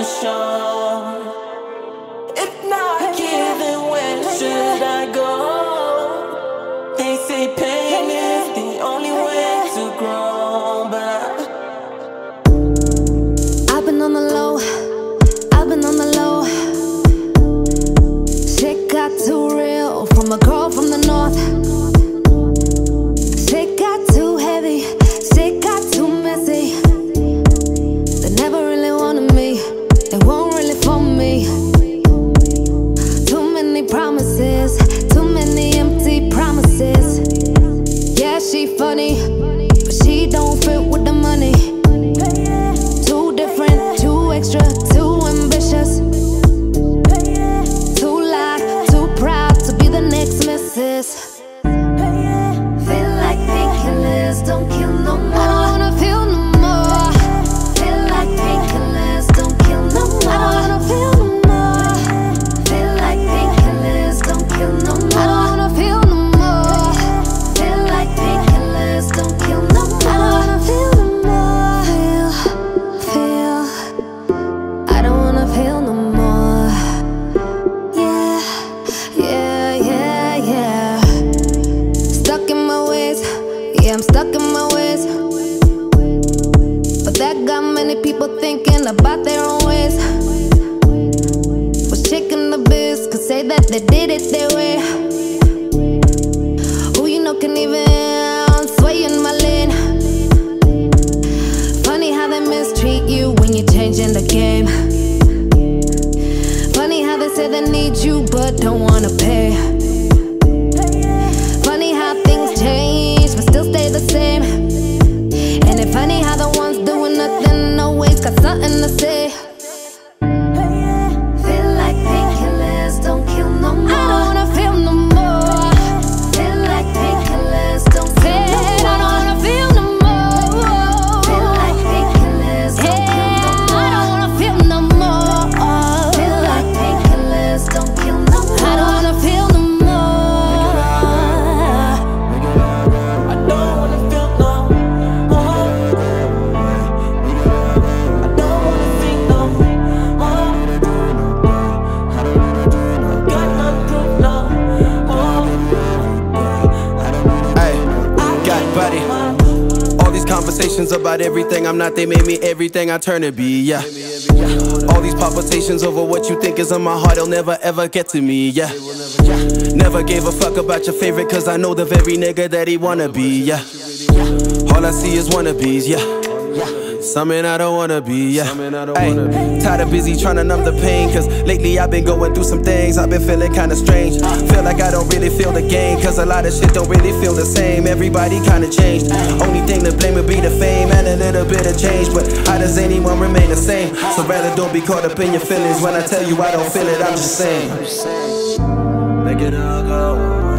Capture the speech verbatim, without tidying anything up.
sure. If not here, then where should I go? They say pain is the only way to grow, but I I've been on the low, I've been on the low. Shit got too real from a girl from the north. Shit got too heavy, shit got too messy. They never really wanted me, they won't really for me. Too many promises, too many empty promises. Yeah, she funny, but she don't fit with the money. Too different, too extra, too ambitious. Too loud, too proud to be the next missus. Feel like painkillers don't kill no more. I don't wanna feel no more. Feel like painkillers don't kill no more. I don't wanna feel no more. Feel like painkillers don't kill no more. I don't wanna feel no more. Feel like painkillers don't kill no more. I don't wanna feel no more. Feel, feel. I don't wanna feel no more. Yeah, yeah, yeah, yeah. Stuck in my ways, yeah, I'm stuck in my ways. But that got many people thinking about their own ways. Was shaking the biz, could say that they did it their way. Who you know can even sway in my lane. Funny how they mistreat you when you're changing the game. Funny how they say they need you but don't wanna pay. Funny how things change but still stay the same. And it's funny how the ones doing nothing always got something to say. Feel like painkillers don't kill no more. I don't wanna feel no more. Feel like painkillers don't kill no more. I don't wanna feel no more. Feel like painkillers don't kill no more. I don't wanna feel no more. Feel like painkillers don't kill no more. I don't wanna feel no more. I don't wanna feel no more. I don't wanna feel no more. Got no proof no more. Hey, got buddy. All these conversations about everything I'm not, they made me everything I turn to be, yeah. All these palpitations over what you think is on my heart, they'll never ever get to me, yeah. Never gave a fuck about your favorite, cause I know the very nigga that he wanna be, yeah. All I see is wannabes, yeah. Something I don't wanna be, yeah. Ay, tired of busy trying to numb the pain, cause lately I've been going through some things. I've been feeling kinda strange. Feel like I don't really feel the game, cause a lot of shit don't really feel the same. Everybody kinda changed. Only thing to blame would be the fame and a little bit of change. But how does anyone remain the same? So rather don't be caught up in your feelings. When I tell you I don't feel it, I'm just saying. Make it all go away.